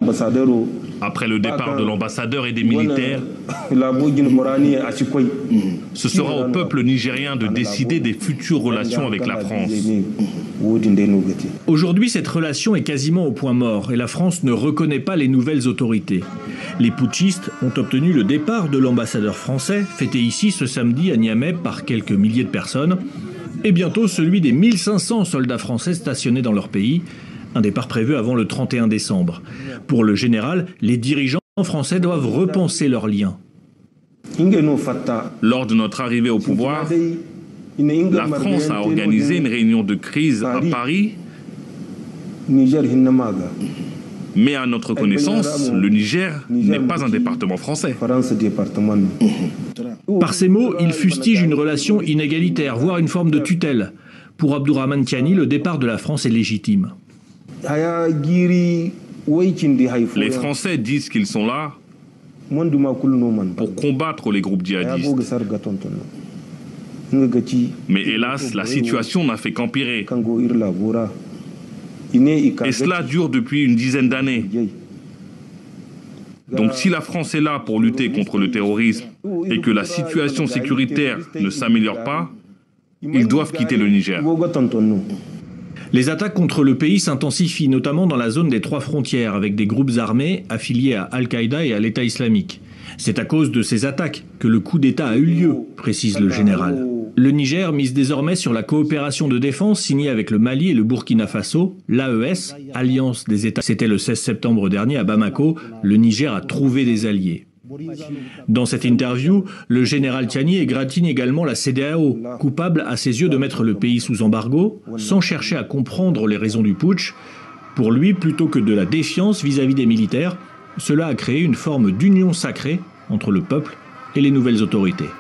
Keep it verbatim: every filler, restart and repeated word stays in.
Après le départ de l'ambassadeur et des militaires, ce sera au peuple nigérien de décider des futures relations avec la France. Aujourd'hui, cette relation est quasiment au point mort et la France ne reconnaît pas les nouvelles autorités. Les putschistes ont obtenu le départ de l'ambassadeur français, fêté ici ce samedi à Niamey par quelques milliers de personnes, et bientôt celui des mille cinq cents soldats français stationnés dans leur pays, un départ prévu avant le trente et un décembre. Pour le général, les dirigeants français doivent repenser leurs liens. Lors de notre arrivée au pouvoir, la France a organisé une réunion de crise à Paris, mais à notre connaissance, le Niger n'est pas un département français. Par ces mots, il fustige une relation inégalitaire, voire une forme de tutelle. Pour Abdourahmane Tiani, le départ de la France est légitime. Les Français disent qu'ils sont là pour combattre les groupes djihadistes. Mais hélas, la situation n'a fait qu'empirer. Et cela dure depuis une dizaine d'années. Donc si la France est là pour lutter contre le terrorisme et que la situation sécuritaire ne s'améliore pas, ils doivent quitter le Niger. Les attaques contre le pays s'intensifient, notamment dans la zone des trois frontières, avec des groupes armés affiliés à Al-Qaïda et à l'État islamique. C'est à cause de ces attaques que le coup d'État a eu lieu, précise le général. Le Niger mise désormais sur la coopération de défense signée avec le Mali et le Burkina Faso, l'A E S, Alliance des États. C'était le seize septembre dernier à Bamako, le Niger a trouvé des alliés. Dans cette interview, le général Tiani égratigne également la C D A O, coupable à ses yeux de mettre le pays sous embargo, sans chercher à comprendre les raisons du putsch. Pour lui, plutôt que de la défiance vis-à-vis des militaires, cela a créé une forme d'union sacrée entre le peuple et les nouvelles autorités.